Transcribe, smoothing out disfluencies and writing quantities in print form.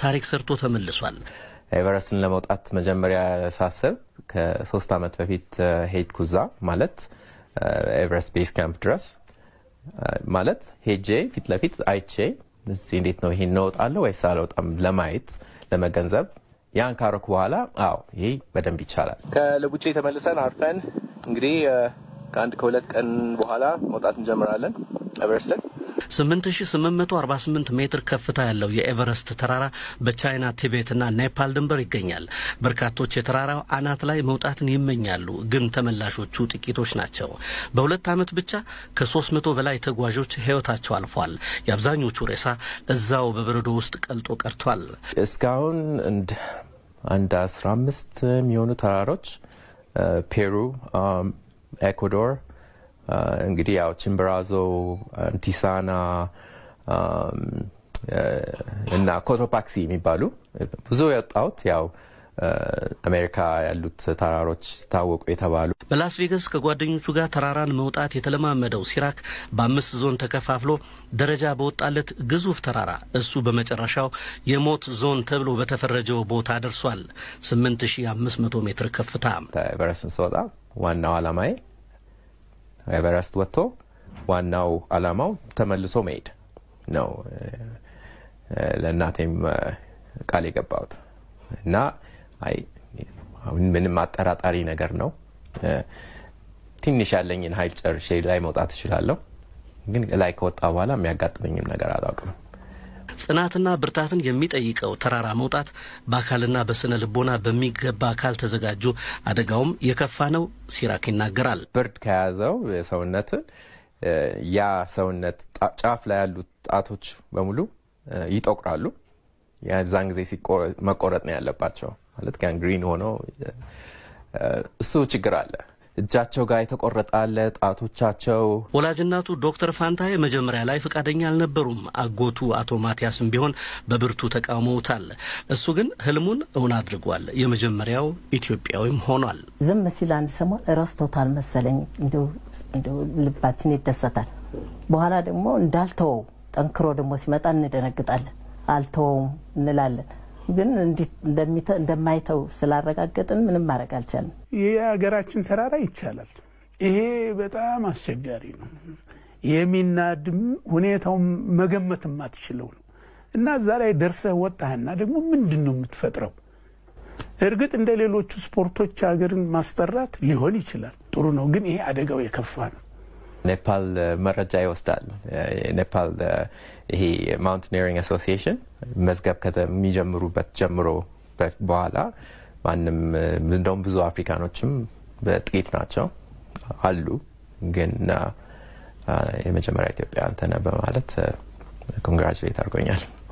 ታሪክ ሰርቶ ተመልሷል። ኤቨረስትን ለመውጣት መጀመሪያ ሳስብ ከ3 አመት በፊት ሄድኩዛ ማለት ኤቨረስት ቤስ ካምፕ ድረስ ማለት ሄጄ ፊት ለፊት አይቼ እዚህ እንዴት ነው ይሄን ነው ወጣለው ወይስ አልወጣም ለማየት ለመገንዘብ ያን ካረኩ በኋላ አዎ ይሄ በደንብ ይቻላል። ከለቡጬ ተመልሰን አርፈን እንግዲህ ከአንድ ከሁለት ቀን በኋላ መውጣት እንጀምራለን ኤቨረስትን። 8848 ሜትር ከፍታ ያለው የኤቨረስት ተራራ በቻይና ቲቤትና ኔፓል ድንበር ይገኛል። በርካቶች የተራራው አናት ላይ መውጣትን ይመኛሉ፣ ግን ተመላሾቹ ጥቂቶች ናቸው። በሁለት ዓመት ብቻ ከ300 በላይ ተጓዦች ህይወታቸው አልፏል። የአብዛኞቹ ሬሳ እዛው በበረዶ ውስጥ ቀልጦ ቀርቷል። እስካሁን አንድ 15 የሚሆኑ ተራሮች ፔሩ፣ ኤኳዶር እንግዲህ ያው ቺምብራዞ፣ ቲሳና እና ኮቶፓክሲ የሚባሉ ብዙ ያጣውት ያው አሜሪካ ያሉት ተራሮች ታወቁ የተባሉ። በላስ ቬጋስ ከጓደኞቹ ጋር ተራራን መውጣት የተለማመደው ሲራክ በ5 ዞን ተከፋፍሎ ደረጃ በወጣለት ግዙፍ ተራራ እሱ በመጨረሻው የሞት ዞን ተብሎ በተፈረጀው ቦታ ደርሷል። 8500 ሜትር ከፍታ። ኤቨረስትን ስወጣ ዋናው ዓላማዬ ኤቨረስት ወጥቶ ዋናው ዓላማው ተመልሶ መሄድ ነው። ለእናቴም ቃል የገባሁት እና ምንም አጠራጣሪ ነገር ነው። ትንሽ ያለኝን ኃይል ጨርሼ ላይ መውጣት እችላለሁ፣ ግን ላይ ከወጣ በኋላ የሚያጋጥመኝም ነገር አላውቅም። ጽናትና ብርታትን የሚጠይቀው ተራራ መውጣት በአካልና በስነ ልቦና በሚገባ አካል ተዘጋጁ አደጋውም የከፋ ነው ሲራክ ይናገራል። ብርድ ከያዘው ሰውነትን ያ ሰውነት ጫፍ ላይ ያሉት ጣቶች በሙሉ ይጠቁራሉ። ያዛን ጊዜ መቆረጥ ነው ያለባቸው ማለት ጋንግሪን ሆኖ እሱ ችግር አለ። እጃቸው ጋር የተቆረጣለ ጣቶቻቸው። ወላጅናቱ ዶክተር ፋንታዬ መጀመሪያ ላይ ፈቃደኛ አልነበሩም። አጎቱ አቶ ማቲያስም ቢሆን በብርቱ ተቃውመውታል። እሱ ግን ህልሙን እውን አድርጓል። የመጀመሪያው ኢትዮጵያዊም ሆኗል። ዝም ሲል አንድ ሰሞን ረስቶታል መሰለኝ። እንደው ልባችን ይደሰታል። በኋላ ደግሞ እንዳልተወው ጠንክሮ ደግሞ ሲመጣ እንደነግጣለን። አልተወውም እንላለን። ግን እንደማይተው ስላረጋገጥን ምንም ማድረግ አልቻልንም። የሀገራችን ተራራ ይቻላል። ይሄ በጣም አስቸጋሪ ነው። የሚናድም ሁኔታው መገመት ማትችለው ነው እና እዛ ላይ ደርሰህ ወጣህና ደግሞ ምንድነው የምትፈጥረው? እርግጥ እንደ ሌሎቹ ስፖርቶች ሀገርን ማስጠራት ሊሆን ይችላል፣ ጥሩ ነው። ግን ይሄ አደጋው የከፋ ነው። ኔፓል መረጃ ይወስዳል። ኔፓል ይሄ ማውንቴኒሪንግ አሶሲዬሽን መዝገብ ከሚጀምሩበት ጀምሮ በኋላ ማንም እንደውም ብዙ አፍሪካኖችም በጥቂት ናቸው አሉ፣ ግን የመጀመሪያ ኢትዮጵያ አንተ ነህ በማለት ኮንግራቹሌት አድርጎኛል።